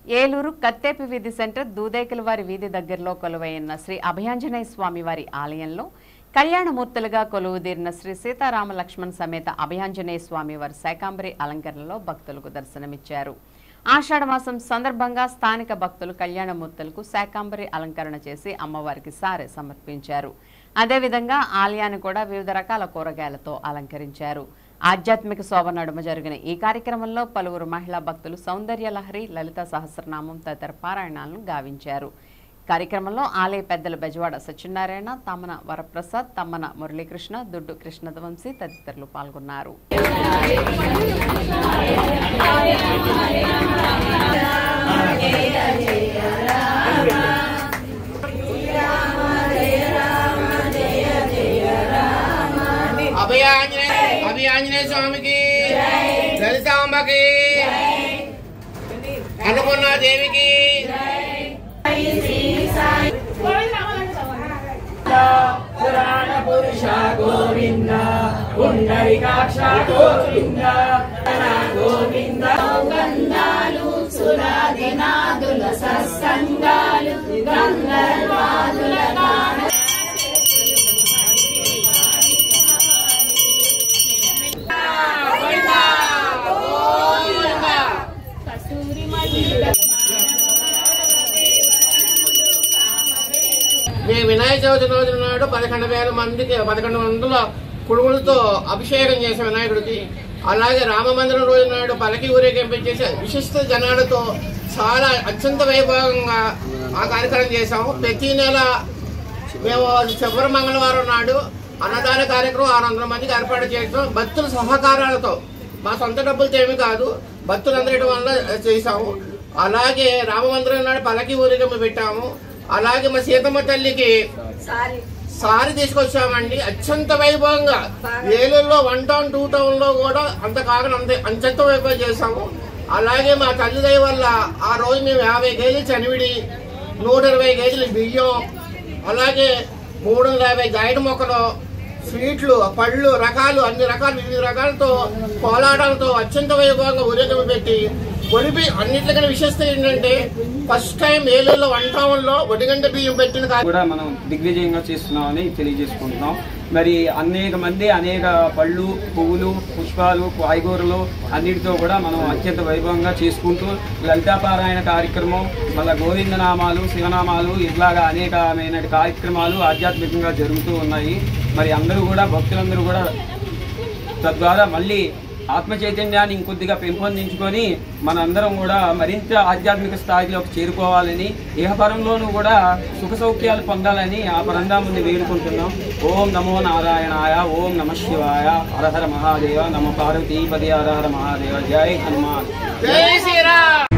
ఏలూరు కత్తేపి వీధి సెంటర్ దూదేకలవారి వీధి దగ్గరలో కొలువైన శ్రీ అభయాంజనేయ స్వామి వారి ఆలయంలో కళ్యాణమూర్తులుగా కొలువుదీరిన శ్రీ సీతారామ లక్ష్మణ్ సమేత అభయాంజనేయ స్వామి వారి శాకాంబరి అలంకరణలో భక్తులకు దర్శనమిచ్చారు. ఆషాఢమాసం సందర్భంగా స్థానిక భక్తులు కళ్యాణమూర్తులకు శాకాంబరి అలంకరణ చేసి అమ్మవారికి సారె సమర్పించారు. అదేవిధంగా ఆలయాన్ని కూడా వివిధ రకాల కూరగాయలతో అలంకరించారు. ఆధ్యాత్మిక శోభ నడుమ జరిగిన ఈ కార్యక్రమంలో పలువురు మహిళా భక్తులు సౌందర్య లహరి, లలిత సహస్రనామం తదితర పారాయణాలను గావించారు. కార్యక్రమంలో ఆలయ పెద్దలు బెజవాడ సత్యనారాయణ, తమ్మన వరప్రసాద్, తమ్మన మురళీకృష్ణ, దుడ్డు కృష్ణవంశీ తదితరులు పాల్గొన్నారు. అభయాంజనేయ స్వామికి, లలితాంబకి, అన్నపూర్ణ దేవికి, పురాణ పురుష గోవింద, పుండరీకాక్ష గోవింద, గోవింద. గంధాలు సురాదినాదుల సత్సంగాలు, గంధర్వాదుల గాన వినాయక చవితి రోజు నాడు 11,000 మందికి 1100 కుడుములతో అభిషేకం చేసే వినాయకుడికి, అలాగే రామ మందిరం రోజు నాడు పలకి ఊరేగింపు చేసే విశిష్ట జనాలతో చాలా అత్యంత వైభవంగా ఆ కార్యక్రమం చేశాము. ప్రతి నెల మేము చివరి మంగళవారం నాడు అన్నదాన కార్యక్రమం 600 మందికి ఏర్పాటు చేయడం భక్తుల సహకారాలతో, మా సొంత డబ్బులతో ఏమి కాదు, భక్తులందరి వల్ల చేశాము. అలాగే రామ మందిరం నాడు పలకి ఊరేగింపు పెట్టాము. అలాగే మా సీతమ్మ తల్లికి సారి తీసుకొచ్చామండి. అత్యంత వైభవంగా ఏలూరులో 1 టౌన్ 2 టౌన్ లో కూడా అంత కాకుండా అత్యంత వైభవం చేశాము. అలాగే మా తల్లి దయ వల్ల ఆ రోజు మేము 50 కేజీలు చనివిడి, 120 కేజీలు బియ్యం, అలాగే 350 జాయిడ్ మొక్కలు, స్వీట్లు, పళ్ళు రకాలు, అన్ని రకాలు వివిధ రకాలతో కోలాటాలతో అత్యంత వైభవంగా ఊరేగింపు పెట్టి ఒడిపి అన్నింటికన్నా విశేషత ఏంటంటే ఫస్ట్ టైం ఏలూరులో 1 టౌన్ లో ఒడిగంట బియ్యం పెట్టిన కూడా మనం దిగ్విజయంగా చేస్తున్నామని తెలియజేసుకుంటున్నాం. మరి అనేక మంది అనేక పళ్ళు, పువ్వులు, పుష్పాలు, కాయగూరలు అన్నిటితో కూడా మనం అత్యంత వైభవంగా చేసుకుంటూ లలితాపారాయణ కార్యక్రమం, మళ్ళీ గోవిందనామాలు, శివనామాలు ఇట్లాగా అనేకమైన కార్యక్రమాలు ఆధ్యాత్మికంగా జరుగుతూ ఉన్నాయి. మరి అందరూ కూడా భక్తులందరూ కూడా తద్వారా మళ్ళీ ఆత్మ చైతన్యాన్ని ఇంకొద్దిగా పెంపొందించుకొని మనందరం కూడా మరింత ఆధ్యాత్మిక స్థాయిలోకి చేరుకోవాలని, ఇహపరంలోనూ కూడా సుఖ సౌఖ్యాలు పొందాలని ఆ పరంధాముని వేడుకుంటున్నాం. ఓం నమో నారాయణాయ, ఓం నమ శివాయ, హర హర మహాదేవ, నమ పార్వతీపదే, హర హర మహాదేవ, జై హనుమాన్, జై శ్రీరామ్.